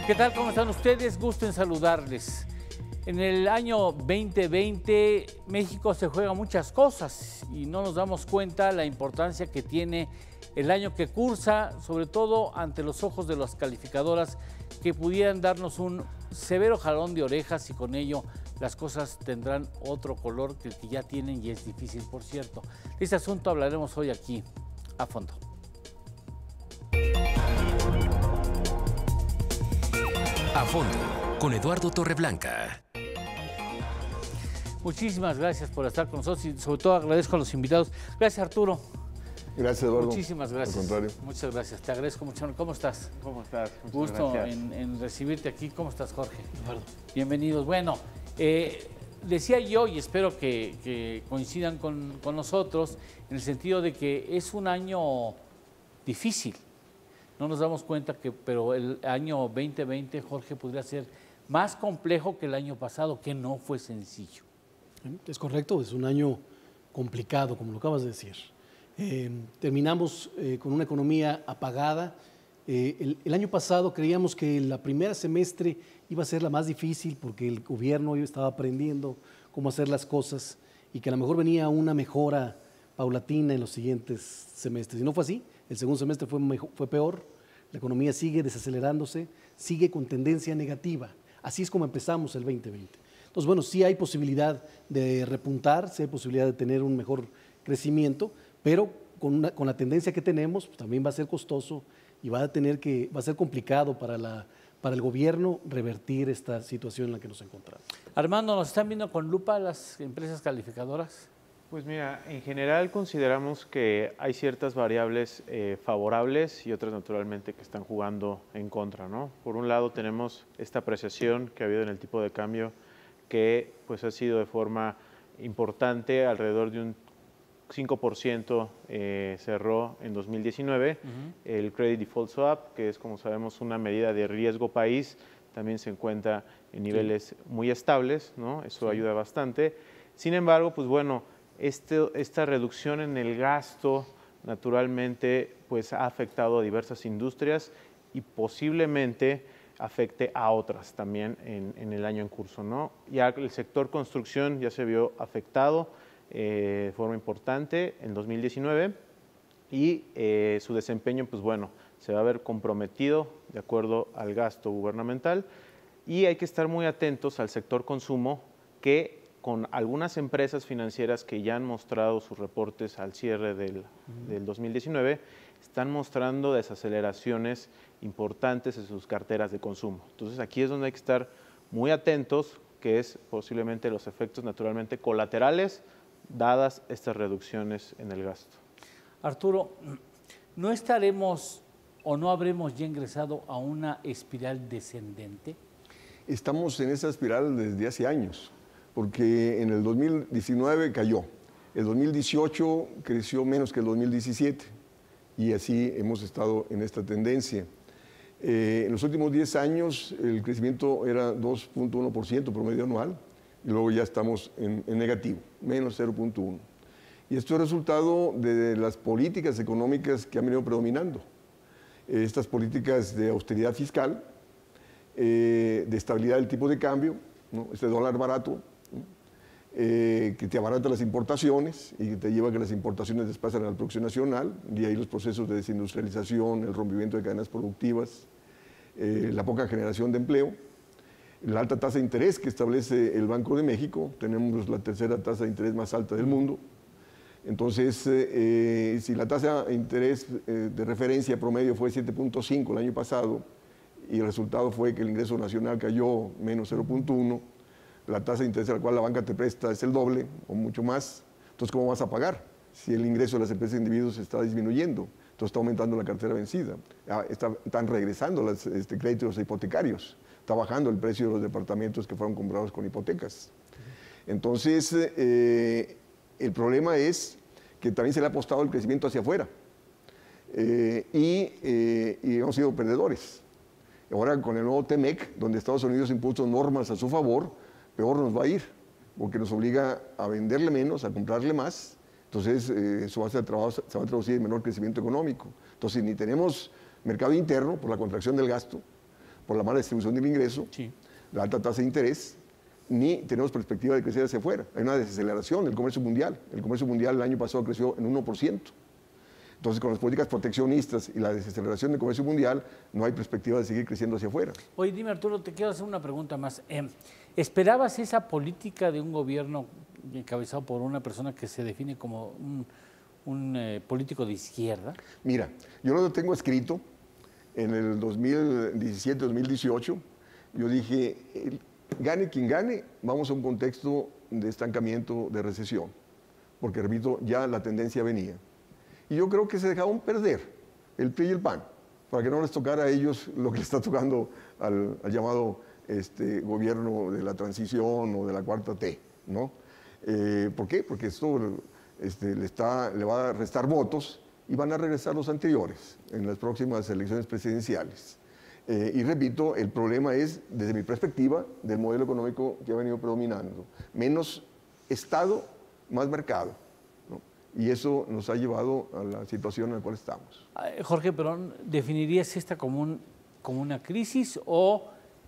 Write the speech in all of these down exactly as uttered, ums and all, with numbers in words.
¿Qué tal? ¿Cómo están ustedes? Gusto en saludarles. En el año veinte veinte, México se juega muchas cosas y no nos damos cuenta la importancia que tiene el año que cursa, sobre todo ante los ojos de las calificadoras que pudieran darnos un severo jalón de orejas y con ello las cosas tendrán otro color que el que ya tienen y es difícil, por cierto. De este asunto hablaremos hoy aquí a fondo. A fondo, con Eduardo Torreblanca. Muchísimas gracias por estar con nosotros y sobre todo agradezco a los invitados. Gracias, Arturo. Gracias, Eduardo. Muchísimas gracias. Al contrario. Muchas gracias. Te agradezco mucho. ¿Cómo estás? ¿Cómo estás? Muchas Gusto gracias. en, en recibirte aquí. ¿Cómo estás, Jorge? Eduardo. Bienvenidos. Bueno, eh, decía yo y espero que, que coincidan con, con nosotros en el sentido de que es un año difícil. No nos damos cuenta que, pero el año veinte veinte, Jorge, podría ser más complejo que el año pasado, que no fue sencillo. Es correcto, es un año complicado, como lo acabas de decir. Eh, terminamos eh, con una economía apagada. Eh, el, el año pasado creíamos que la primera semestre iba a ser la más difícil porque el gobierno estaba aprendiendo cómo hacer las cosas y que a lo mejor venía una mejora paulatina en los siguientes semestres. Y no fue así. El segundo semestre fue, mejor, fue peor. La economía sigue desacelerándose, sigue con tendencia negativa. Así es como empezamos el veinte veinte. Entonces, bueno, sí hay posibilidad de repuntar, sí hay posibilidad de tener un mejor crecimiento, pero con, una, con la tendencia que tenemos, pues, también va a ser costoso y va a tener que, va a ser complicado para, la, para el gobierno revertir esta situación en la que nos encontramos. Armando, ¿nos están viendo con lupa las empresas calificadoras? Pues mira, en general consideramos que hay ciertas variables eh, favorables y otras naturalmente que están jugando en contra, ¿no? Por un lado tenemos esta apreciación que ha habido en el tipo de cambio que pues ha sido de forma importante, alrededor de un cinco por ciento eh, cerró en dos mil diecinueve. Uh-huh. El Credit Default Swap, que es como sabemos una medida de riesgo país, también se encuentra en niveles sí. muy estables, ¿no? Eso sí. ayuda bastante. Sin embargo, pues bueno, este, esta reducción en el gasto naturalmente pues ha afectado a diversas industrias y posiblemente afecte a otras también en, en el año en curso, ¿no? Ya el sector construcción ya se vio afectado eh, de forma importante en dos mil diecinueve y eh, su desempeño, pues bueno, se va a ver comprometido de acuerdo al gasto gubernamental y hay que estar muy atentos al sector consumo que con algunas empresas financieras que ya han mostrado sus reportes al cierre del, uh-huh. del dos mil diecinueve, están mostrando desaceleraciones importantes en sus carteras de consumo. Entonces aquí es donde hay que estar muy atentos, que es posiblemente los efectos naturalmente colaterales dadas estas reducciones en el gasto. Arturo, ¿no estaremos o no habremos ya ingresado a una espiral descendente? Estamos en esa espiral desde hace años, porque en el dos mil diecinueve cayó, el dos mil dieciocho creció menos que el dos mil diecisiete y así hemos estado en esta tendencia. Eh, en los últimos diez años el crecimiento era dos punto uno por ciento promedio anual y luego ya estamos en, en negativo, menos cero punto uno. Y esto es resultado de las políticas económicas que han venido predominando. Eh, estas políticas de austeridad fiscal, eh, de estabilidad del tipo de cambio, ¿no? Este dólar barato, Eh, que te abarata las importaciones y que te lleva a que las importaciones desplazan a la producción nacional, y ahí los procesos de desindustrialización, el rompimiento de cadenas productivas, eh, la poca generación de empleo, la alta tasa de interés que establece el Banco de México, tenemos la tercera tasa de interés más alta del mundo. Entonces, eh, si la tasa de interés eh, de referencia promedio fue siete punto cinco el año pasado y el resultado fue que el ingreso nacional cayó menos cero punto uno, la tasa de interés a la cual la banca te presta es el doble o mucho más, entonces ¿cómo vas a pagar? Si el ingreso de las empresas e individuos está disminuyendo, entonces está aumentando la cartera vencida, está, están regresando los este, créditos hipotecarios, está bajando el precio de los departamentos que fueron comprados con hipotecas. Entonces, eh, el problema es que también se le ha apostado el crecimiento hacia afuera eh, y, eh, y hemos sido perdedores. Ahora con el nuevo T M E C, donde Estados Unidos impuso normas a su favor, peor nos va a ir, porque nos obliga a venderle menos, a comprarle más, entonces eh, eso va a ser trabajo, se va a traducir en menor crecimiento económico. Entonces ni tenemos mercado interno por la contracción del gasto, por la mala distribución del ingreso, Sí. la alta tasa de interés, ni tenemos perspectiva de crecer hacia afuera. Hay una desaceleración del comercio mundial. El comercio mundial el año pasado creció en uno por ciento. Entonces, con las políticas proteccionistas y la desaceleración del comercio mundial, no hay perspectiva de seguir creciendo hacia afuera. Oye, dime, Arturo, te quiero hacer una pregunta más. Eh, ¿Esperabas esa política de un gobierno encabezado por una persona que se define como un, un eh, político de izquierda? Mira, yo lo tengo escrito en el dos mil diecisiete, dos mil dieciocho. Yo dije, el, gane quien gane, vamos a un contexto de estancamiento, de recesión, porque, repito, ya la tendencia venía. Y yo creo que se dejaron perder el P R I y el P A N, para que no les tocara a ellos lo que le está tocando al, al llamado este, gobierno de la transición o de la cuarta T, ¿no? Eh, ¿Por qué? Porque esto este, le, está, le va a restar votos y van a regresar los anteriores en las próximas elecciones presidenciales. Eh, y repito, el problema es, desde mi perspectiva, del modelo económico que ha venido predominando. Menos Estado, más mercado, ¿no? Y eso nos ha llevado a la situación en la cual estamos. Jorge Perón, ¿definirías esta como, un, como una crisis o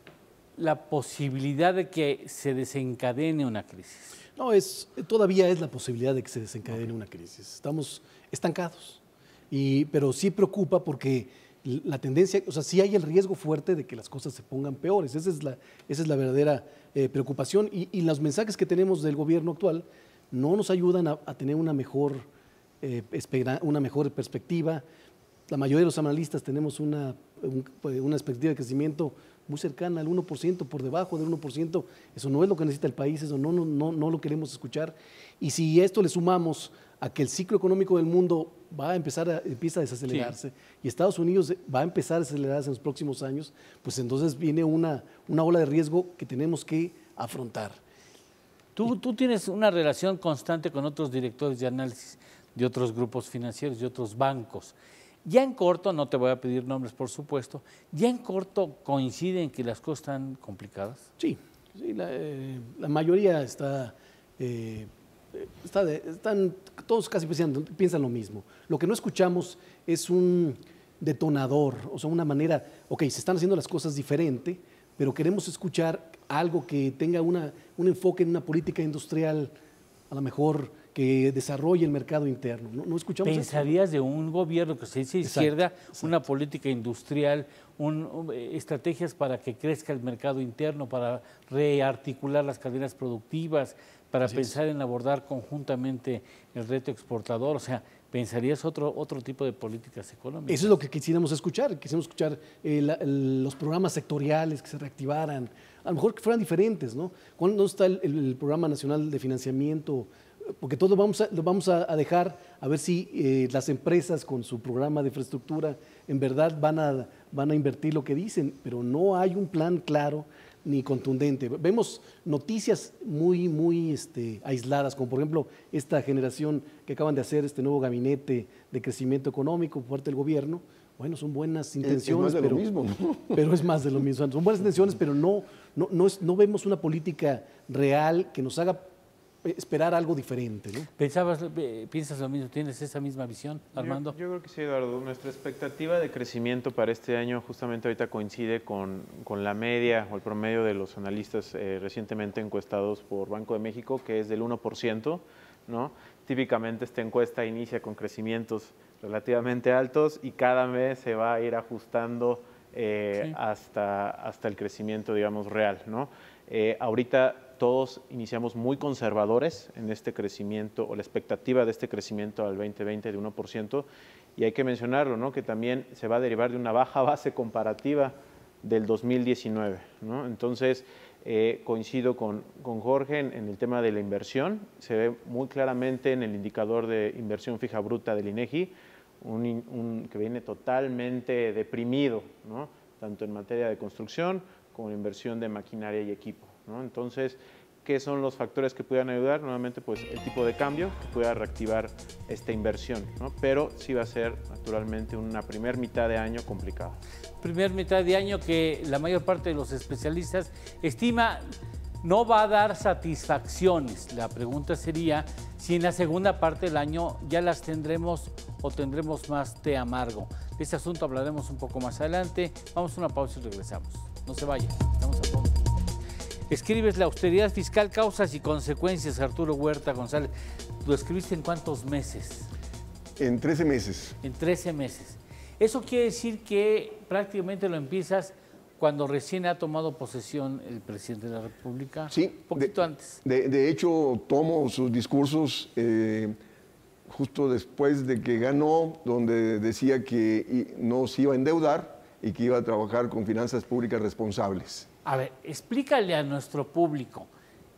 la posibilidad de que se desencadene una crisis? No, es, todavía es la posibilidad de que se desencadene una crisis. Estamos estancados, y, pero sí preocupa porque la tendencia, o sea, sí hay el riesgo fuerte de que las cosas se pongan peores. Esa es la, esa es la verdadera eh, preocupación, y, y los mensajes que tenemos del gobierno actual no nos ayudan a, a tener una mejor, eh, espera, una mejor perspectiva. La mayoría de los analistas tenemos una, un, una expectativa de crecimiento muy cercana al uno por ciento, por debajo del uno por ciento. Eso no es lo que necesita el país, eso no, no, no, no lo queremos escuchar. Y si esto le sumamos a que el ciclo económico del mundo va a empezar a, empieza a desacelerarse, sí, y Estados Unidos va a empezar a acelerarse en los próximos años, pues entonces viene una, una ola de riesgo que tenemos que afrontar. Tú, tú tienes una relación constante con otros directores de análisis de otros grupos financieros, de otros bancos. Ya en corto, no te voy a pedir nombres por supuesto, ya en corto coinciden que las cosas están complicadas. Sí, sí la, eh, la mayoría está, eh, está de, están, todos casi piensan, piensan lo mismo. Lo que no escuchamos es un detonador, o sea, una manera, ok, se están haciendo las cosas diferente, pero queremos escuchar algo que tenga una, un enfoque en una política industrial, a lo mejor que desarrolle el mercado interno. No, no escuchamos ¿Pensarías eso? de un gobierno que se dice izquierda, exacto, exacto. una política industrial, un, un, estrategias para que crezca el mercado interno, para rearticular las cadenas productivas, para Así pensar es. en abordar conjuntamente el reto exportador? O sea, ¿pensarías otro, otro tipo de políticas económicas? Eso es lo que quisiéramos escuchar. Quisiéramos escuchar eh, la, el, los programas sectoriales que se reactivaran, a lo mejor que fueran diferentes, ¿no? ¿Cuándo está el, el Programa Nacional de Financiamiento? Porque todo lo vamos a, lo vamos a, a dejar a ver si eh, las empresas con su programa de infraestructura en verdad van a, van a invertir lo que dicen, pero no hay un plan claro ni contundente. Vemos noticias muy, muy este, aisladas, como por ejemplo esta generación que acaban de hacer este nuevo gabinete de crecimiento económico por parte del gobierno. Bueno, son buenas intenciones, es más de pero, lo mismo, ¿no? pero es más de lo mismo. Son buenas intenciones, pero no, no, no, es, no vemos una política real que nos haga esperar algo diferente, ¿no? ¿Pensabas, piensas lo mismo? ¿Tienes esa misma visión, Armando? Yo, yo creo que sí, Eduardo. Nuestra expectativa de crecimiento para este año justamente ahorita coincide con, con la media o el promedio de los analistas eh, recientemente encuestados por Banco de México, que es del uno por ciento, ¿no? Típicamente esta encuesta inicia con crecimientos relativamente altos y cada mes se va a ir ajustando eh, sí. hasta, hasta el crecimiento, digamos, real, ¿no? Eh, ahorita todos iniciamos muy conservadores en este crecimiento o la expectativa de este crecimiento al veinte veinte de uno por ciento, y hay que mencionarlo, ¿no? Que también se va a derivar de una baja base comparativa del dos mil diecinueve, ¿no? Entonces, eh, coincido con, con Jorge en, en el tema de la inversión. Se ve muy claramente en el indicador de inversión fija bruta del INEGI, un, un, que viene totalmente deprimido, ¿no? Tanto en materia de construcción como en inversión de maquinaria y equipo, ¿no? Entonces, ¿qué son los factores que puedan ayudar? Nuevamente, pues el tipo de cambio que pueda reactivar esta inversión, ¿no? Pero sí va a ser naturalmente una primer mitad de año complicada. Primer mitad de año que la mayor parte de los especialistas estima no va a dar satisfacciones. La pregunta sería si en la segunda parte del año ya las tendremos o tendremos más té amargo. De este asunto hablaremos un poco más adelante. Vamos a una pausa y regresamos. No se vayan, estamos a fondo. Escribes la austeridad fiscal, causas y consecuencias, Arturo Huerta González. ¿Lo escribiste en cuántos meses? En trece meses. En trece meses. Eso quiere decir que prácticamente lo empiezas cuando recién ha tomado posesión el presidente de la República. Sí. Un poquito de, antes. De, de hecho, tomo sus discursos eh, justo después de que ganó, donde decía que no se iba a endeudar y que iba a trabajar con finanzas públicas responsables. A ver, explícale a nuestro público.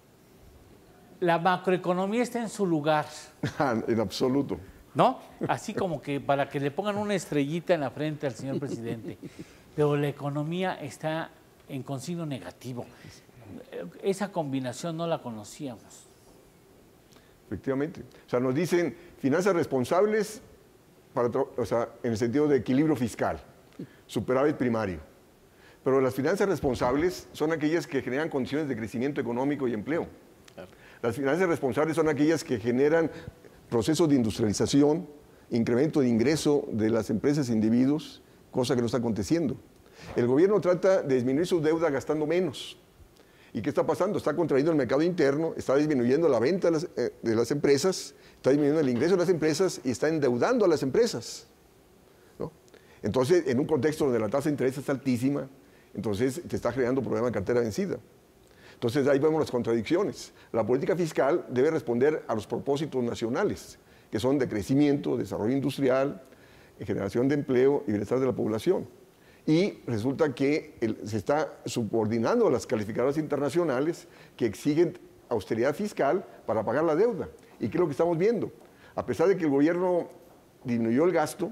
La macroeconomía está en su lugar. En absoluto. ¿No? Así como que para que le pongan una estrellita en la frente al señor presidente. Pero la economía está en consigno negativo. Esa combinación no la conocíamos. Efectivamente. O sea, nos dicen finanzas responsables, para, o sea, en el sentido de equilibrio fiscal, superávit primario. Pero las finanzas responsables son aquellas que generan condiciones de crecimiento económico y empleo. Claro. Las finanzas responsables son aquellas que generan procesos de industrialización, incremento de ingreso de las empresas e individuos, cosa que no está aconteciendo. El gobierno trata de disminuir su deuda gastando menos. ¿Y qué está pasando? Está contrayendo el mercado interno, está disminuyendo la venta de las, eh, de las empresas, está disminuyendo el ingreso de las empresas y está endeudando a las empresas, ¿no? Entonces, en un contexto donde la tasa de interés es altísima, entonces te está generando problema de cartera vencida. Entonces ahí vemos las contradicciones. La política fiscal debe responder a los propósitos nacionales, que son de crecimiento, desarrollo industrial, generación de empleo y bienestar de la población. Y resulta que el, se está subordinando a las calificadoras internacionales que exigen austeridad fiscal para pagar la deuda. ¿Y qué es lo que estamos viendo? A pesar de que el gobierno disminuyó el gasto,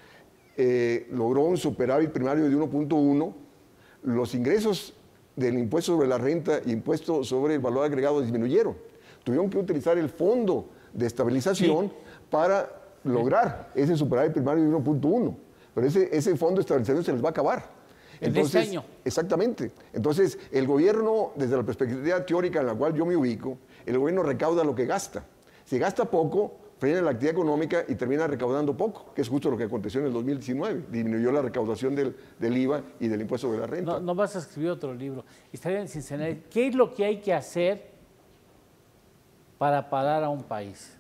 eh, logró un superávit primario de uno punto uno, los ingresos del impuesto sobre la renta y impuesto sobre el valor agregado disminuyeron. Tuvieron que utilizar el fondo de estabilización sí. para lograr ese superávit primario de uno punto uno. Pero ese, ese fondo de estabilización se les va a acabar. Entonces, ¿en este año? Exactamente. Entonces, el gobierno, desde la perspectiva teórica en la cual yo me ubico, el gobierno recauda lo que gasta. Si gasta poco, frena la actividad económica y termina recaudando poco, que es justo lo que aconteció en el dos mil diecinueve. Disminuyó la recaudación del, del I V A y del impuesto sobre la renta. No, no vas a escribir otro libro. Estaría en Cincinnati. ¿Qué es lo que hay que hacer para parar a un país?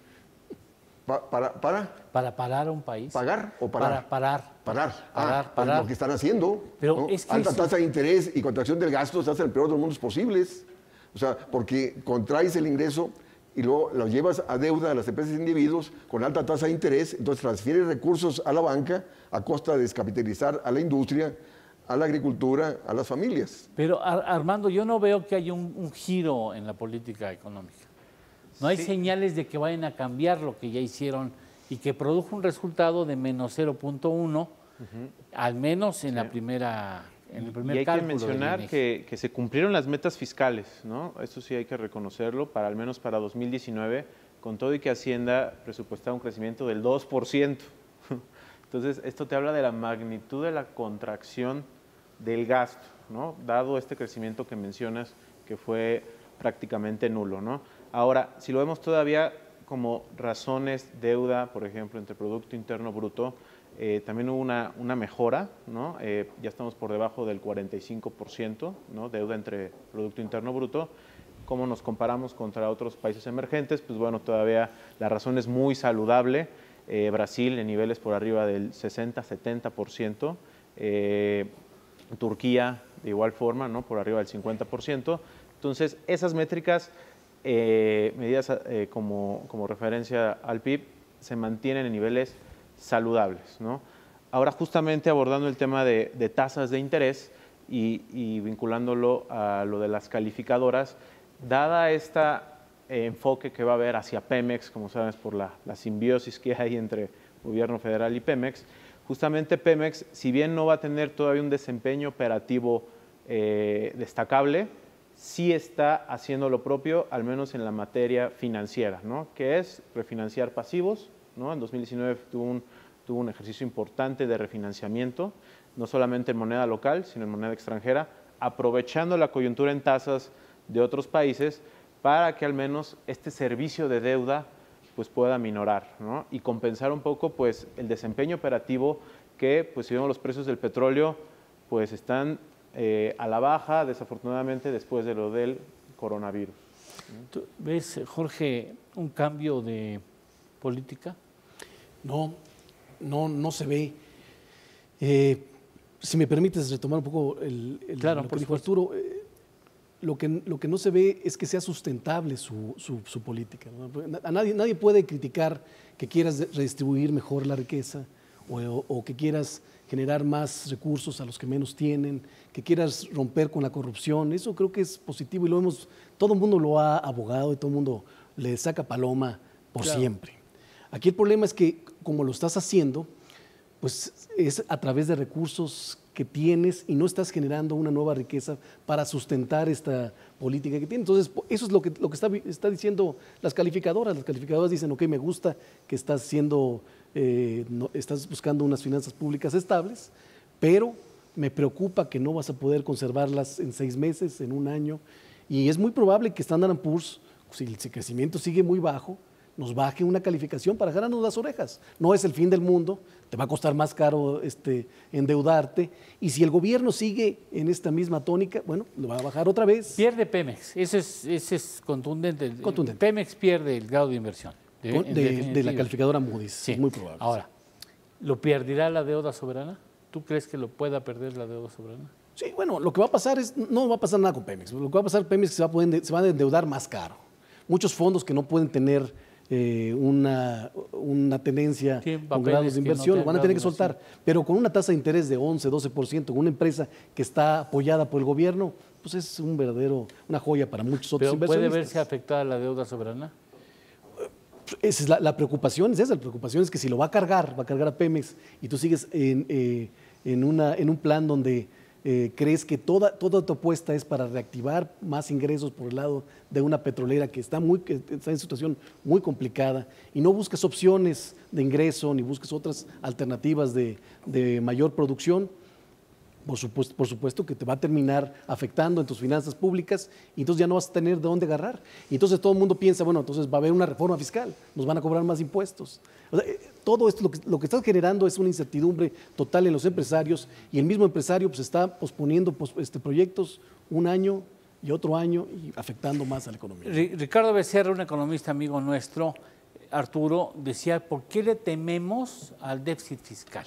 Pa, para, ¿Para? Para parar a un país. ¿Pagar o parar? Para parar. Parar. Parar, ah, parar. Lo que están haciendo. Pero ¿no? es que Alta eso... tasa de interés y contracción del gasto estás en el peor de los mundos posibles. O sea, porque contraes el ingreso y luego lo llevas a deuda a las empresas e individuos con alta tasa de interés, entonces transfieres recursos a la banca a costa de descapitalizar a la industria, a la agricultura, a las familias. Pero Armando, yo no veo que haya un, un giro en la política económica. No hay sí. señales de que vayan a cambiar lo que ya hicieron y que produjo un resultado de menos cero punto uno, uh-huh. al menos en sí. la primera... En el primer y hay que mencionar que, que se cumplieron las metas fiscales, ¿no? Eso sí hay que reconocerlo, para al menos para dos mil diecinueve, con todo y que Hacienda presupuestaba un crecimiento del dos por ciento. Entonces, esto te habla de la magnitud de la contracción del gasto, ¿no? Dado este crecimiento que mencionas, que fue prácticamente nulo, ¿no? Ahora, si lo vemos todavía como razones, deuda, por ejemplo, entre Producto Interno Bruto, Eh, también hubo una, una mejora, ¿no? Eh, ya estamos por debajo del cuarenta y cinco por ciento, ¿no? Deuda entre Producto Interno Bruto. ¿Cómo nos comparamos contra otros países emergentes? Pues bueno, todavía la razón es muy saludable. Eh, Brasil en niveles por arriba del sesenta, setenta por ciento. Eh, Turquía de igual forma, ¿no? Por arriba del cincuenta por ciento. Entonces, esas métricas, eh, medidas eh, como, como referencia al P I B, se mantienen en niveles saludables, ¿no? Ahora, justamente abordando el tema de, de tasas de interés y, y vinculándolo a lo de las calificadoras, dada esta eh, enfoque que va a haber hacia Pemex, como sabes, por la, la simbiosis que hay entre gobierno federal y Pemex, justamente Pemex, si bien no va a tener todavía un desempeño operativo eh, destacable, sí está haciendo lo propio, al menos en la materia financiera, ¿no? Que es refinanciar pasivos, ¿no? En dos mil diecinueve tuvo un, tuvo un ejercicio importante de refinanciamiento, no solamente en moneda local, sino en moneda extranjera, aprovechando la coyuntura en tasas de otros países para que al menos este servicio de deuda pues pueda minorar, ¿no? Y compensar un poco pues el desempeño operativo que, pues si vemos los precios del petróleo, pues están eh, a la baja, desafortunadamente, después de lo del coronavirus. ¿Tú ves, Jorge, un cambio de política? No, no, no se ve. Eh, si me permites retomar un poco el, el, claro, lo por que dijo Arturo, eh, lo, que, lo que no se ve es que sea sustentable su, su, su política, ¿no? A nadie, nadie puede criticar que quieras redistribuir mejor la riqueza o, o, o que quieras generar más recursos a los que menos tienen, que quieras romper con la corrupción. Eso creo que es positivo y lo hemos, todo el mundo lo ha abogado y todo el mundo le saca paloma por claro. siempre. Aquí el problema es que como lo estás haciendo, pues es a través de recursos que tienes y no estás generando una nueva riqueza para sustentar esta política que tienes. Entonces, eso es lo que, lo que está, está diciendo las calificadoras. Las calificadoras dicen, ok, me gusta que estás haciendo, eh, no, estás buscando unas finanzas públicas estables, pero me preocupa que no vas a poder conservarlas en seis meses, en un año, y es muy probable que Standard and Poor's, si el crecimiento sigue muy bajo, nos baje una calificación para ganarnos las orejas. No es el fin del mundo, te va a costar más caro este, endeudarte, y si el gobierno sigue en esta misma tónica, bueno, lo va a bajar otra vez. Pierde Pemex, ese es, ese es contundente. contundente. Pemex pierde el grado de inversión. De, de, de la calificadora Moody's, sí. Es muy probable. Ahora, ¿lo perderá la deuda soberana? ¿Tú crees que lo pueda perder la deuda soberana? Sí, bueno, lo que va a pasar es, no va a pasar nada con Pemex. Lo que va a pasar Pemex es que se va a, poder, se va a endeudar más caro. Muchos fondos que no pueden tener eh, una, una tendencia sí, con grados de inversión no lo van a tener que soltar. Pero con una tasa de interés de once, doce por ciento, con una empresa que está apoyada por el gobierno, pues es un verdadero, una joya para muchos otros ¿Pero inversionistas. puede verse afectada la deuda soberana? Esa es la, la preocupación, es esa, la preocupación es que si lo va a cargar, va a cargar a Pemex y tú sigues en, eh, en, una, en un plan donde eh, crees que toda, toda tu apuesta es para reactivar más ingresos por el lado de una petrolera que está, muy, que está en situación muy complicada y no buscas opciones de ingreso ni buscas otras alternativas de, de mayor producción, Por supuesto, por supuesto que te va a terminar afectando en tus finanzas públicas y entonces ya no vas a tener de dónde agarrar. Y entonces todo el mundo piensa, bueno, entonces va a haber una reforma fiscal, nos van a cobrar más impuestos. O sea, todo esto lo que, lo que está generando es una incertidumbre total en los empresarios y el mismo empresario pues, está posponiendo pues, este, proyectos un año y otro año y afectando más a la economía. Ricardo Becerra, un economista amigo nuestro, Arturo, decía, ¿por qué le tememos al déficit fiscal?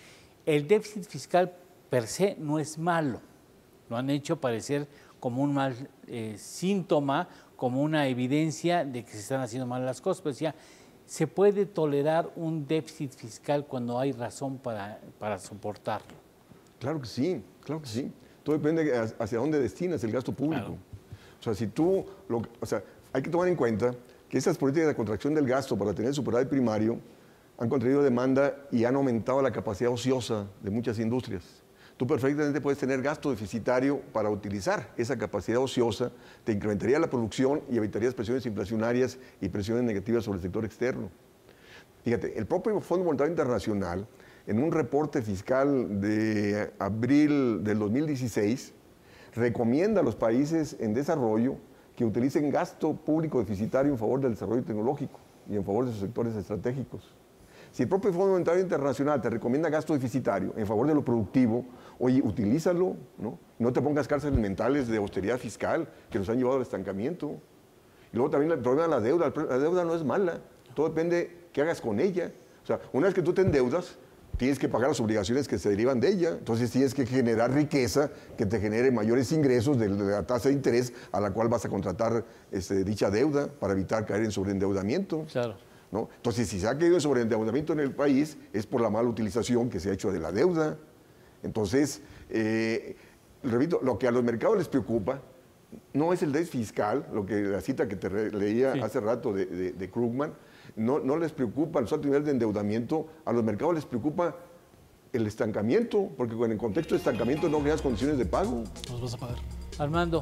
El déficit fiscal per se no es malo, lo han hecho parecer como un mal eh, síntoma, como una evidencia de que se están haciendo mal las cosas, pero decía, ¿se puede tolerar un déficit fiscal cuando hay razón para, para soportarlo? Claro que sí, claro que sí. Todo depende hacia dónde destinas el gasto público. Claro. O sea, si tú, lo, o sea, hay que tomar en cuenta que esas políticas de contracción del gasto para tener superávit primario han contraído demanda y han aumentado la capacidad ociosa de muchas industrias. Tú perfectamente puedes tener gasto deficitario para utilizar esa capacidad ociosa, te incrementaría la producción y evitarías presiones inflacionarias y presiones negativas sobre el sector externo. Fíjate, el propio Fondo Monetario Internacional, en un reporte fiscal de abril del dos mil dieciséis, recomienda a los países en desarrollo que utilicen gasto público deficitario en favor del desarrollo tecnológico y en favor de sus sectores estratégicos. Si el propio Fondo Monetario Internacional te recomienda gasto deficitario en favor de lo productivo, oye, utilízalo, ¿no? No te pongas cárceles mentales de austeridad fiscal que nos han llevado al estancamiento. Y luego también el problema de la deuda. La deuda no es mala, todo depende qué hagas con ella. O sea, una vez que tú te endeudas, tienes que pagar las obligaciones que se derivan de ella. Entonces tienes que generar riqueza que te genere mayores ingresos de la tasa de interés a la cual vas a contratar este, dicha deuda para evitar caer en sobreendeudamiento. Claro. ¿No? Entonces, si se ha caído en sobreendeudamiento en el país, es por la mala utilización que se ha hecho de la deuda. Entonces, eh, repito, lo que a los mercados les preocupa no es el déficit fiscal, lo que la cita que te leía sí. hace rato de, de, de Krugman, no, no les preocupa los altos niveles de endeudamiento, a los mercados les preocupa el estancamiento, porque en el contexto de estancamiento no creas condiciones de pago. Los vas a pagar. Armando.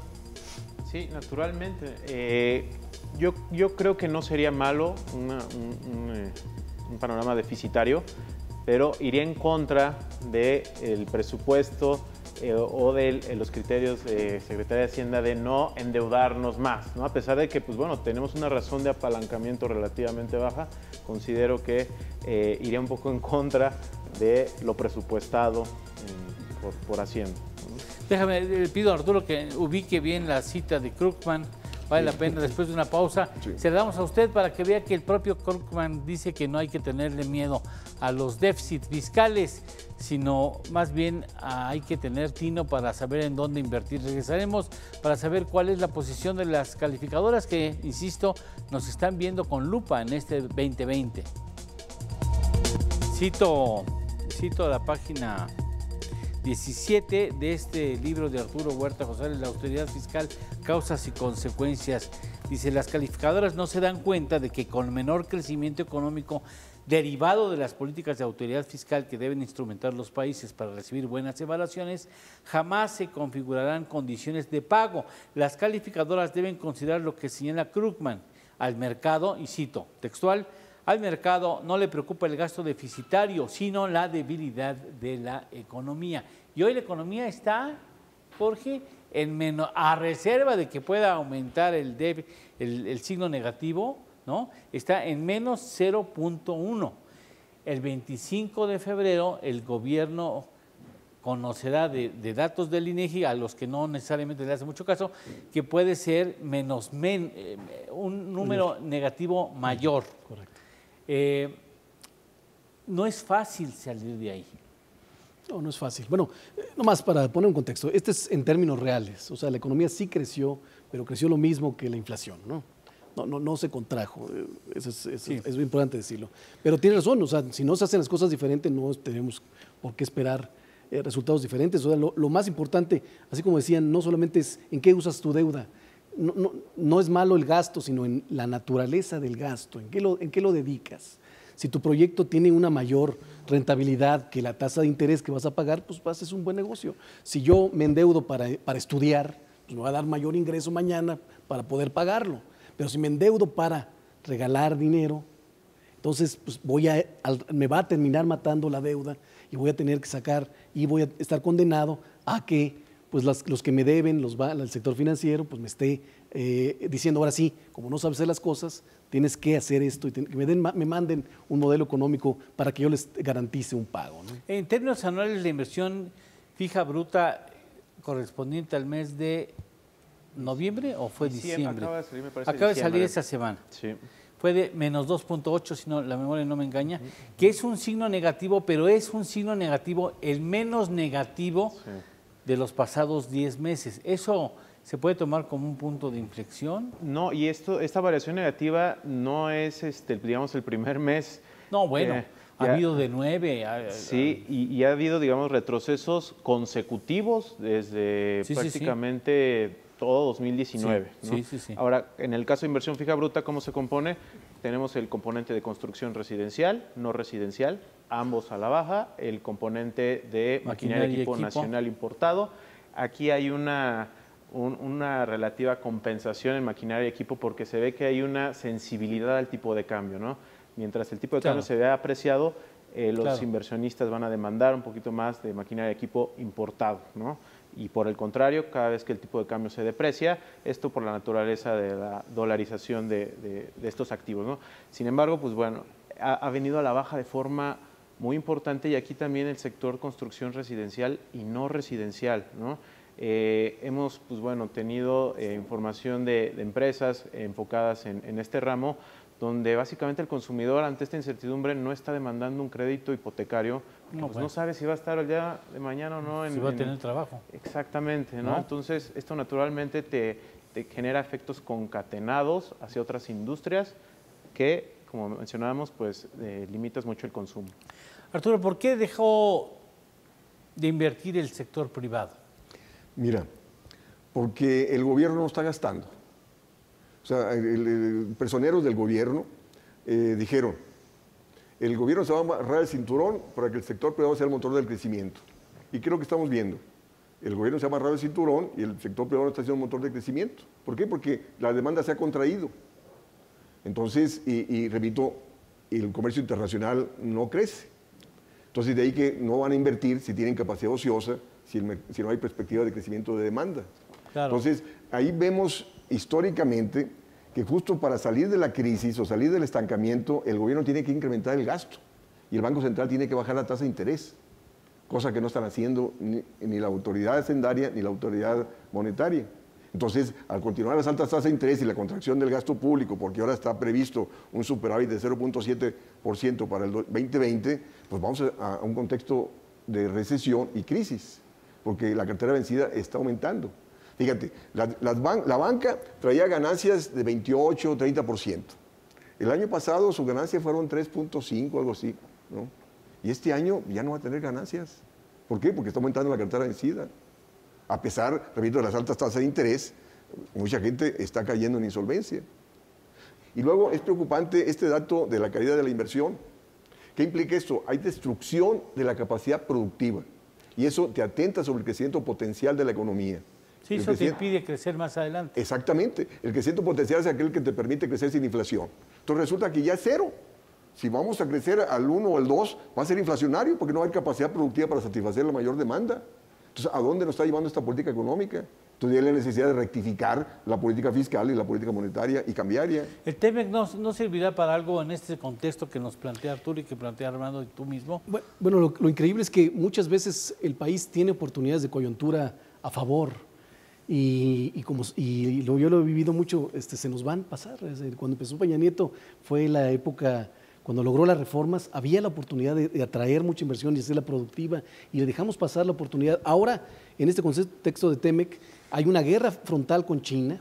Sí, naturalmente. Eh, yo, yo creo que no sería malo una, un, un, un panorama deficitario, pero iría en contra del presupuesto eh, o de eh, los criterios de Secretaría de Hacienda de no endeudarnos más, ¿no? A pesar de que, pues bueno, tenemos una razón de apalancamiento relativamente baja, considero que eh, iría un poco en contra de lo presupuestado eh, por, por Hacienda, ¿no? Déjame, le pido a Arturo que ubique bien la cita de Krugman. Vale la pena después de una pausa. Sí. Se la damos a usted para que vea que el propio Krugman dice que no hay que tenerle miedo a los déficits fiscales, sino más bien hay que tener tino para saber en dónde invertir. Regresaremos para saber cuál es la posición de las calificadoras que, insisto, nos están viendo con lupa en este veinte veinte. Cito, cito la página diecisiete de este libro de Arturo Huerta González, La austeridad fiscal, causas y consecuencias. Dice, las calificadoras no se dan cuenta de que con menor crecimiento económico derivado de las políticas de austeridad fiscal que deben instrumentar los países para recibir buenas evaluaciones, jamás se configurarán condiciones de pago. Las calificadoras deben considerar lo que señala Krugman al mercado, y cito textual, al mercado no le preocupa el gasto deficitario, sino la debilidad de la economía. Y hoy la economía está, Jorge, en menos, a reserva de que pueda aumentar el, deb, el, el signo negativo, ¿no? Está en menos cero punto uno. El veinticinco de febrero el gobierno conocerá de, de datos del INEGI, a los que no necesariamente le hace mucho caso, que puede ser menos men, eh, un número negativo mayor. Correcto. Eh, no es fácil salir de ahí. No, no es fácil. Bueno, eh, nomás para poner un contexto, este es en términos reales, o sea, la economía sí creció, pero creció lo mismo que la inflación, ¿no? No, no, no se contrajo, eh, eso es, eso Sí. es, es muy importante decirlo. Pero tiene razón, o sea, si no se hacen las cosas diferentes, no tenemos por qué esperar eh, resultados diferentes. O sea, lo, lo más importante, así como decían, no solamente es en qué usas tu deuda, no, no, no es malo el gasto, sino en la naturaleza del gasto, en qué lo, en qué lo dedicas. Si tu proyecto tiene una mayor rentabilidad que la tasa de interés que vas a pagar, pues haces un buen negocio. Si yo me endeudo para, para estudiar, pues me va a dar mayor ingreso mañana para poder pagarlo. Pero si me endeudo para regalar dinero, entonces pues voy a, al, me va a terminar matando la deuda y voy a tener que sacar y voy a estar condenado a que pues las, los que me deben, los va, el sector financiero, pues me esté eh, diciendo, ahora sí, como no sabes hacer las cosas, tienes que hacer esto y que me, den, me manden un modelo económico para que yo les garantice un pago, ¿no? En términos anuales, la inversión fija bruta correspondiente al mes de noviembre o fue diciembre. Acaba de salir, me parece, Acaba de salir diciembre. esa semana. Sí. Fue de menos dos punto ocho, si no, la memoria no me engaña, que es un signo negativo, pero es un signo negativo, el menos negativo Sí. de los pasados diez meses. ¿Eso se puede tomar como un punto de inflexión? No, y esto, esta variación negativa no es, este, digamos, el primer mes. No, bueno, Eh, ha ya- habido de nueve. a- Sí, y, y ha habido, digamos, retrocesos consecutivos desde Sí, sí, sí. prácticamente todo dos mil diecinueve. Sí, ¿no? sí, sí, sí. Ahora, en el caso de inversión fija bruta, ¿cómo se compone? Tenemos el componente de construcción residencial, no residencial, ambos a la baja, el componente de maquinaria Maquinaria y y equipo, equipo. nacional importado. Aquí hay una, un- una relativa compensación en maquinaria y equipo porque se ve que hay una sensibilidad al tipo de cambio, ¿no? Mientras el tipo de Claro. cambio se vea apreciado, eh, los Claro. inversionistas van a demandar un poquito más de maquinaria y equipo importado, ¿no? Y por el contrario, cada vez que el tipo de cambio se deprecia, esto por la naturaleza de la dolarización de, de- de estos activos, ¿no? Sin embargo, pues bueno, ha, ha venido a la baja de forma muy importante y aquí también el sector construcción residencial y no residencial, ¿no? Eh, hemos, pues bueno, tenido eh, información de, de empresas enfocadas en, en este ramo, donde básicamente el consumidor ante esta incertidumbre no está demandando un crédito hipotecario, porque, No, pues, bueno. no sabe si va a estar el día de mañana o no. En, Si va a en- tener trabajo. Exactamente, ¿no? ¿No? Entonces, esto naturalmente te, te genera efectos concatenados hacia otras industrias que, como mencionábamos, pues eh, limitas mucho el consumo. Arturo, ¿por qué dejó de invertir el sector privado? Mira, porque el gobierno no está gastando. O sea, el- el- personeros del gobierno eh, dijeron, el gobierno se va a amarrar el cinturón para que el sector privado sea el motor del crecimiento. Y creo que estamos viendo. El gobierno se ha amarrado el cinturón y el sector privado no está siendo un motor de crecimiento. ¿Por qué? Porque la demanda se ha contraído. Entonces, y, y repito, el comercio internacional no crece. Entonces, de ahí que no van a invertir si tienen capacidad ociosa si, el, si no hay perspectiva de crecimiento de demanda. Claro. Entonces, ahí vemos históricamente que justo para salir de la crisis o salir del estancamiento, el gobierno tiene que incrementar el gasto y el Banco Central tiene que bajar la tasa de interés, cosa que no están haciendo ni, ni la autoridad hacendaria ni la autoridad monetaria. Entonces, al continuar las altas tasas de interés y la contracción del gasto público, porque ahora está previsto un superávit de cero punto siete por ciento para el veinte veinte, pues vamos a, a un contexto de recesión y crisis, porque la cartera vencida está aumentando. Fíjate, la, las ban la banca traía ganancias de veintiocho, treinta por ciento. El año pasado sus ganancias fueron tres punto cinco, algo así, ¿no? Y este año ya no va a tener ganancias. ¿Por qué? Porque está aumentando la cartera vencida. A pesar, repito, de las altas tasas de interés, mucha gente está cayendo en insolvencia. Y luego es preocupante este dato de la caída de la inversión. ¿Qué implica esto? Hay destrucción de la capacidad productiva y eso te atenta sobre el crecimiento potencial de la economía. Sí, eso te impide crecer más adelante. Exactamente. El crecimiento potencial es aquel que te permite crecer sin inflación. Entonces resulta que ya es cero. Si vamos a crecer al uno o al dos, va a ser inflacionario porque no hay capacidad productiva para satisfacer la mayor demanda. Entonces, ¿a dónde nos está llevando esta política económica? Entonces, hay la necesidad de rectificar la política fiscal y la política monetaria y cambiaria. ¿El TEMEC no, no servirá para algo en este contexto que nos plantea Arturo y que plantea Armando y tú mismo? Bueno, lo, lo increíble es que muchas veces el país tiene oportunidades de coyuntura a favor y, y, como, y lo, yo lo he vivido mucho, este, se nos van a pasar. Es decir, cuando empezó Peña Nieto fue la época... Cuando logró las reformas, había la oportunidad de, de atraer mucha inversión y hacerla productiva y le dejamos pasar la oportunidad. Ahora, en este contexto de TEMEC, hay una guerra frontal con China,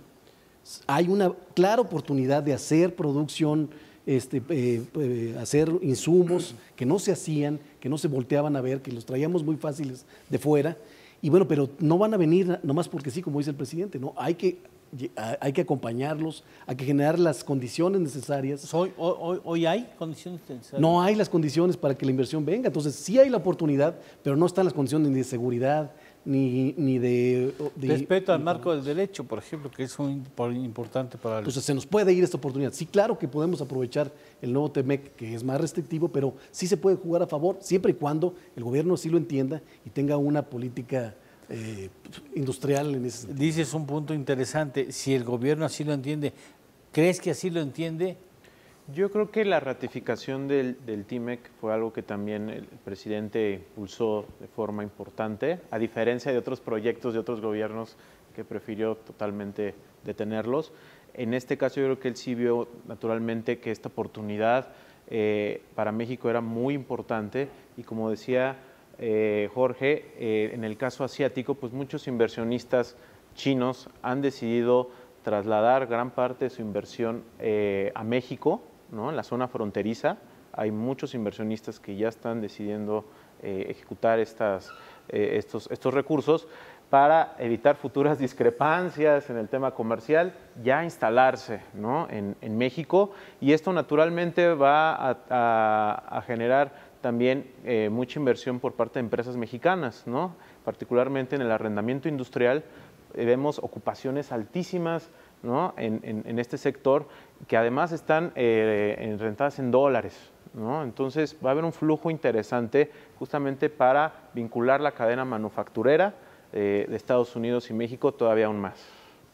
hay una clara oportunidad de hacer producción, este, eh, eh, hacer insumos que no se hacían, que no se volteaban a ver, que los traíamos muy fáciles de fuera. Y bueno, pero no van a venir nomás porque sí, como dice el presidente, ¿no? Hay que... Hay que acompañarlos, hay que generar las condiciones necesarias. ¿Hoy, hoy, hoy hay condiciones necesarias? No hay las condiciones para que la inversión venga. Entonces sí hay la oportunidad, pero no están las condiciones ni de seguridad, ni, ni de, de... Respeto al marco del derecho, por ejemplo, que es muy importante para... El... Entonces se nos puede ir esta oportunidad. Sí, claro que podemos aprovechar el nuevo TEMEC, que es más restrictivo, pero sí se puede jugar a favor, siempre y cuando el gobierno sí lo entienda y tenga una política... Eh, industrial en ese sentido. Dices un punto interesante, si el gobierno así lo entiende, ¿crees que así lo entiende? Yo creo que la ratificación del, del TEMEC fue algo que también el presidente impulsó de forma importante, a diferencia de otros proyectos de otros gobiernos que prefirió totalmente detenerlos. En este caso yo creo que él sí vio naturalmente que esta oportunidad eh, para México era muy importante y como decía Eh, Jorge, eh, en el caso asiático, pues muchos inversionistas chinos han decidido trasladar gran parte de su inversión eh, a México, ¿no? En la zona fronteriza. Hay muchos inversionistas que ya están decidiendo eh, ejecutar estas, eh, estos, estos recursos para evitar futuras discrepancias en el tema comercial, ya instalarse, ¿no? en, en México, y esto naturalmente va a, a, a generar también eh, mucha inversión por parte de empresas mexicanas, ¿no? Particularmente en el arrendamiento industrial, eh, vemos ocupaciones altísimas, ¿no? en, en, en este sector, que además están eh, rentadas en dólares, ¿no? Entonces va a haber un flujo interesante justamente para vincular la cadena manufacturera eh, de Estados Unidos y México todavía aún más.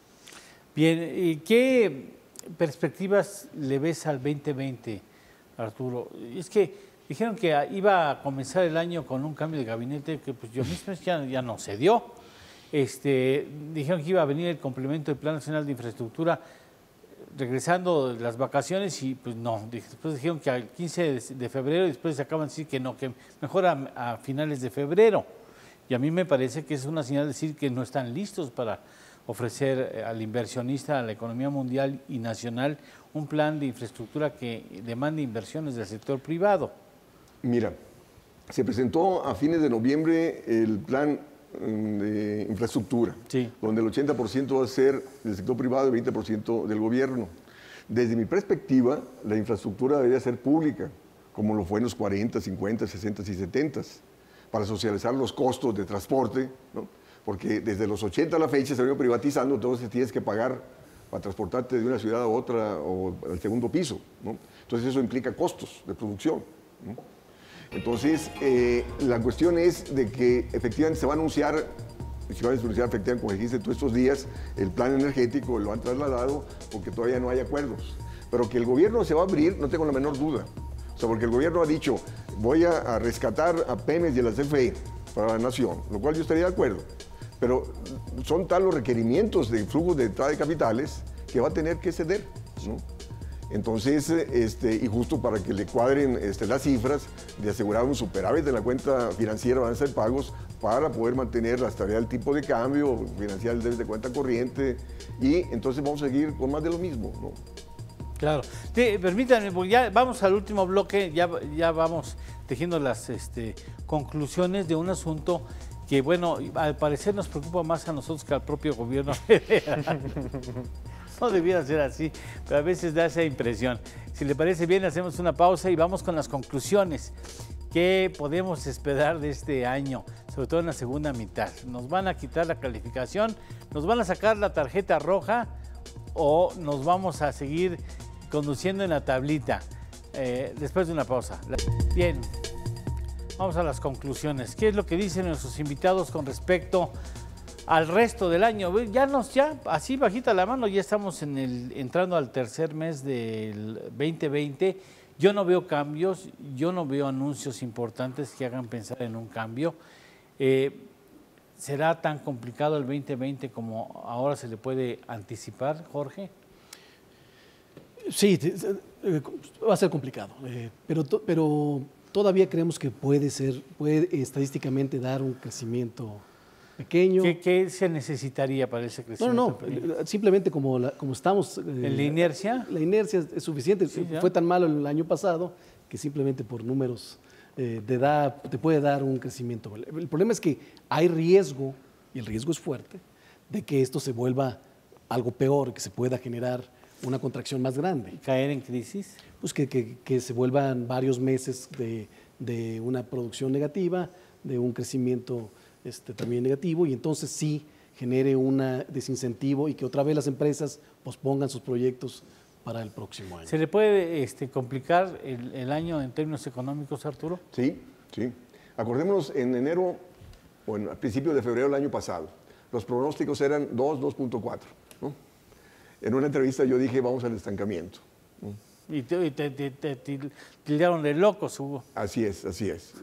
Bien, ¿y qué perspectivas le ves al veinte veinte, Arturo? Es que dijeron que iba a comenzar el año con un cambio de gabinete que pues yo mismo ya, ya no se dio. Este, dijeron que iba a venir el complemento del Plan Nacional de Infraestructura regresando de las vacaciones y pues no. Después dijeron que al quince de febrero y después se acaban de decir que no, que mejor a, a finales de febrero. Y a mí me parece que es una señal de decir que no están listos para ofrecer al inversionista, a la economía mundial y nacional, un plan de infraestructura que demande inversiones del sector privado. Mira, se presentó a fines de noviembre el plan de infraestructura, sí, donde el ochenta por ciento va a ser del sector privado y el veinte por ciento del gobierno. Desde mi perspectiva, la infraestructura debería ser pública, como lo fue en los cuarenta, cincuenta, sesenta y setenta, para socializar los costos de transporte, ¿no? Porque desde los ochenta a la fecha se ha ido privatizando, entonces tienes que pagar para transportarte de una ciudad a otra o al segundo piso, ¿no? Entonces eso implica costos de producción, ¿no? Entonces, eh, la cuestión es de que efectivamente se va a anunciar, se va a anunciar efectivamente, como dijiste tú estos días, el plan energético, lo han trasladado porque todavía no hay acuerdos. Pero que el gobierno se va a abrir, no tengo la menor duda. O sea, porque el gobierno ha dicho, voy a, a rescatar a Pemex y a la C F E para la nación, lo cual yo estaría de acuerdo. Pero son tal los requerimientos de flujo de entrada de capitales que va a tener que ceder, ¿no? Entonces, este, y justo para que le cuadren este, las cifras de asegurar un superávit en la cuenta financiera, van a ser pagos para poder mantener la estabilidad del tipo de cambio, financiar el déficit de cuenta corriente, y entonces vamos a seguir con más de lo mismo, ¿no? Claro. Sí, permítanme, porque ya vamos al último bloque, ya, ya vamos tejiendo las este, conclusiones de un asunto que, bueno, al parecer nos preocupa más a nosotros que al propio gobierno federal. No debiera ser así, pero a veces da esa impresión. Si le parece bien, hacemos una pausa y vamos con las conclusiones. ¿Qué podemos esperar de este año, sobre todo en la segunda mitad? ¿Nos van a quitar la calificación? ¿Nos van a sacar la tarjeta roja? ¿O nos vamos a seguir conduciendo en la tablita? Eh, después de una pausa. Bien, vamos a las conclusiones. ¿Qué es lo que dicen nuestros invitados con respecto al resto del año? Ya nos, ya así bajita la mano, ya estamos en el, entrando al tercer mes del veinte veinte. Yo no veo cambios, yo no veo anuncios importantes que hagan pensar en un cambio. Eh, ¿Será tan complicado el veinte veinte como ahora se le puede anticipar, Jorge? Sí, va a ser complicado, eh, pero, pero todavía creemos que puede ser, puede estadísticamente dar un crecimiento pequeño. ¿Qué, qué se necesitaría para ese crecimiento? No, no, no, simplemente como, la, como estamos... Eh, ¿En la inercia? La inercia es suficiente. Sí, fue tan malo el año pasado que simplemente por números eh, de edad te puede dar un crecimiento. El problema es que hay riesgo, y el riesgo es fuerte, de que esto se vuelva algo peor, que se pueda generar una contracción más grande. ¿Caer en crisis? Pues que, que, que se vuelvan varios meses de, de una producción negativa, de un crecimiento este, también negativo, y entonces sí genere un desincentivo y que otra vez las empresas pospongan sus proyectos para el próximo año. ¿Se le puede este, complicar el, el año en términos económicos, Arturo? Sí, sí. Acordémonos, en enero, o en, a principios de febrero del año pasado, los pronósticos eran dos, dos punto cuatro, ¿no? En una entrevista yo dije, vamos al estancamiento, ¿no? Y te, te, te, te, te tildaron de locos, Hugo. Así es, así es.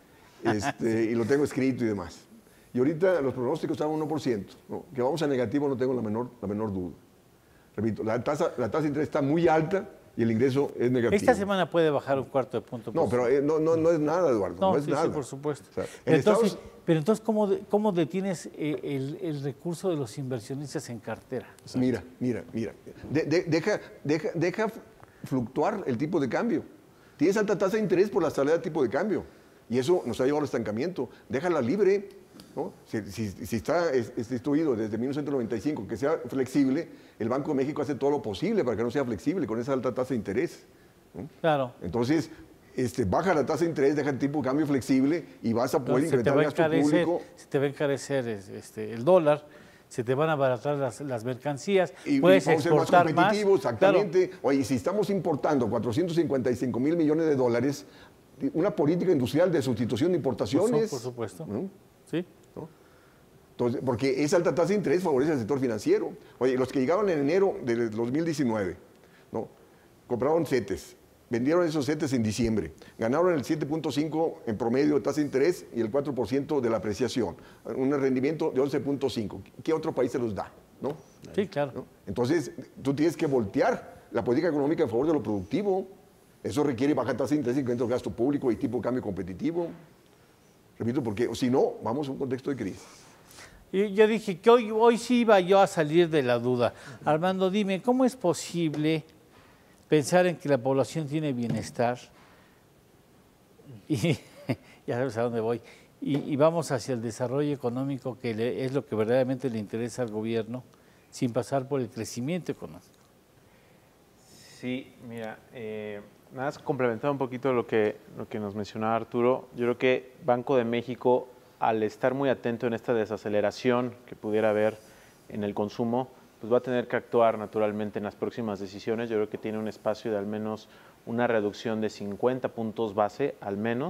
Este, y lo tengo escrito y demás. Y ahorita los pronósticos están a uno por ciento, ¿no? Que vamos a negativo no tengo la menor, la menor duda. Repito, la tasa, la tasa de interés está muy alta y el ingreso es negativo. Esta semana puede bajar un cuarto de punto. No, pero eh, no, no, no es nada, Eduardo, no, no es sí, nada. Sí, por supuesto. O sea, pero, entonces, Estados... pero entonces, ¿cómo, de, cómo detienes eh, el, el recurso de los inversionistas en cartera? Exacto. Mira, mira, mira. De, de, deja, deja, deja fluctuar el tipo de cambio. Tienes alta tasa de interés por la salida del tipo de cambio. Y eso nos ha llevado al estancamiento. Déjala libre, ¿no? Si, si, si está instituido desde mil novecientos noventa y cinco que sea flexible, el Banco de México hace todo lo posible para que no sea flexible con esa alta tasa de interés, ¿no? Claro. Entonces, este, baja la tasa de interés, deja el tipo de cambio flexible y vas a poder Entonces, incrementar el gasto público. Se te va a encarecer este, el dólar, se te van a abaratar las, las mercancías, y, puedes y exportar ser más competitivos, más. Exactamente. Claro. Oye, si estamos importando cuatrocientos cincuenta y cinco mil millones de dólares, una política industrial de sustitución de importaciones. Por supuesto. ¿No? Sí. ¿No? Entonces, porque esa alta tasa de interés favorece al sector financiero. Oye, los que llegaban en enero del dos mil diecinueve, ¿no? Compraron CETES, vendieron esos CETES en diciembre, ganaron el siete punto cinco en promedio de tasa de interés y el cuatro por ciento de la apreciación, un rendimiento de once punto cinco. ¿Qué otro país se los da? ¿No? Sí, claro. ¿No? Entonces, tú tienes que voltear la política económica en favor de lo productivo. Eso requiere bajar tasa de interés, incremento del gasto público y tipo de cambio competitivo. Repito, porque si no, vamos a un contexto de crisis. Y yo dije que hoy, hoy sí iba yo a salir de la duda. Uh-huh. Armando, dime, ¿cómo es posible pensar en que la población tiene bienestar? Y ya sabes a dónde voy. Y, y vamos hacia el desarrollo económico, que le, es lo que verdaderamente le interesa al gobierno, sin pasar por el crecimiento económico. Sí, mira, eh, nada más complementar un poquito lo que, lo que nos mencionaba Arturo. Yo creo que Banco de México, al estar muy atento en esta desaceleración que pudiera haber en el consumo, pues va a tener que actuar naturalmente en las próximas decisiones. Yo creo que tiene un espacio de al menos una reducción de cincuenta puntos base, al menos,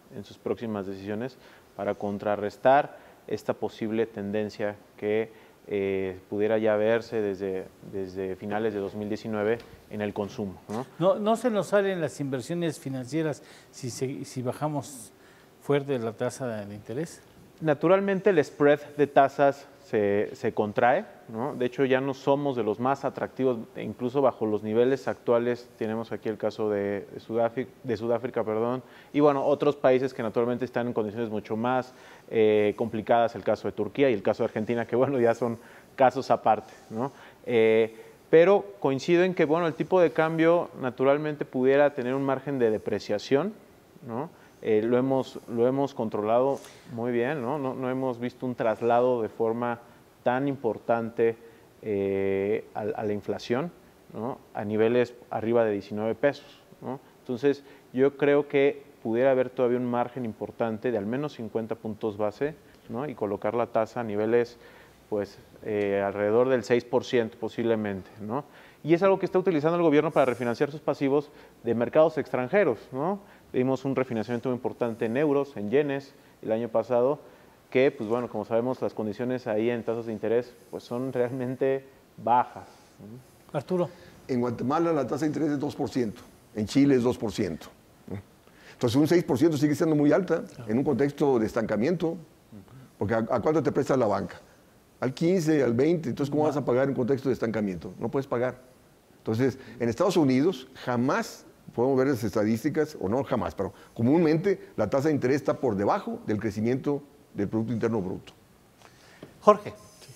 en sus próximas decisiones para contrarrestar esta posible tendencia que eh, pudiera ya verse desde, desde finales de dos mil diecinueve en el consumo, ¿no? No, no se nos salen las inversiones financieras si, se, si bajamos fuerte la tasa de interés. Naturalmente el spread de tasas se, se contrae, ¿no? De hecho ya no somos de los más atractivos, incluso bajo los niveles actuales. Tenemos aquí el caso de Sudáfrica, de Sudáfrica perdón, y bueno, otros países que naturalmente están en condiciones mucho más eh, complicadas, el caso de Turquía y el caso de Argentina, que bueno, ya son casos aparte, ¿no? Eh, pero coincido en que bueno, el tipo de cambio naturalmente pudiera tener un margen de depreciación, ¿no? Eh, lo, hemos, lo hemos controlado muy bien, ¿no? No, no hemos visto un traslado de forma tan importante eh, a, a la inflación, ¿no? A niveles arriba de diecinueve pesos, ¿no? Entonces, yo creo que pudiera haber todavía un margen importante de al menos cincuenta puntos base, ¿no? Y colocar la tasa a niveles pues, eh, alrededor del seis por ciento posiblemente, ¿no? Y es algo que está utilizando el gobierno para refinanciar sus pasivos de mercados extranjeros, ¿no? Vimos un refinanciamiento muy importante en euros, en yenes, el año pasado, que, pues bueno, como sabemos, las condiciones ahí en tasas de interés pues son realmente bajas. Arturo. En Guatemala la tasa de interés es dos por ciento, en Chile es dos por ciento. Entonces un seis por ciento sigue siendo muy alta en un contexto de estancamiento, porque ¿a, a cuánto te presta la banca? Al quince, al veinte, entonces ¿cómo vas a pagar en un contexto de estancamiento? No puedes pagar. Entonces, en Estados Unidos jamás, podemos ver las estadísticas, o no jamás, pero comúnmente la tasa de interés está por debajo del crecimiento del Producto Interno Bruto. Jorge.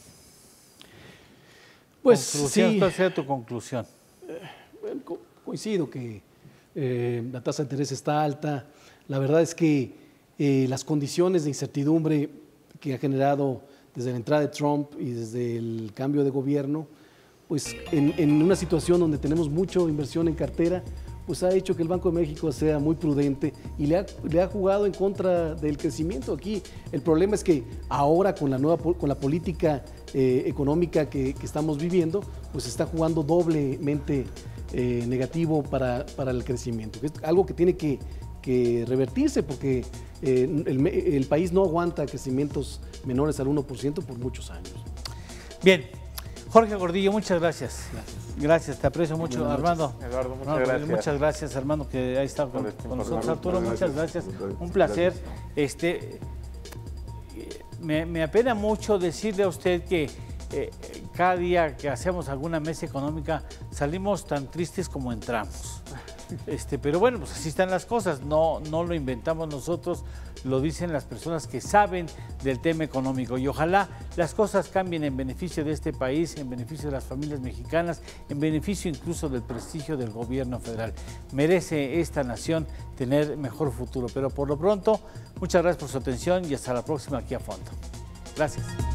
Pues conclusión, sí. ¿Cuál sea tu conclusión? Eh, bueno, co coincido que eh, la tasa de interés está alta. La verdad es que eh, las condiciones de incertidumbre que ha generado desde la entrada de Trump y desde el cambio de gobierno, pues en, en una situación donde tenemos mucha inversión en cartera, pues ha hecho que el Banco de México sea muy prudente y le ha, le ha jugado en contra del crecimiento. Aquí el problema es que ahora con la nueva con la política eh, económica que, que estamos viviendo, pues está jugando doblemente eh, negativo para, para el crecimiento. Es algo que tiene que, que revertirse porque eh, el, el país no aguanta crecimientos menores al uno por ciento por muchos años. Bien. Jorge Gordillo, muchas gracias. Gracias, gracias te aprecio mucho, Buenas Armando. Eduardo, muchas no, gracias. Muchas gracias, Armando, que ha estado con, con nosotros. Arturo, muchas gracias. Un placer. Este, me, me apena mucho decirle a usted que eh, cada día que hacemos alguna mesa económica salimos tan tristes como entramos. Este, pero bueno, pues así están las cosas, no, no lo inventamos nosotros, lo dicen las personas que saben del tema económico y ojalá las cosas cambien en beneficio de este país, en beneficio de las familias mexicanas, en beneficio incluso del prestigio del gobierno federal. Merece esta nación tener mejor futuro, pero por lo pronto, muchas gracias por su atención y hasta la próxima aquí a fondo. Gracias.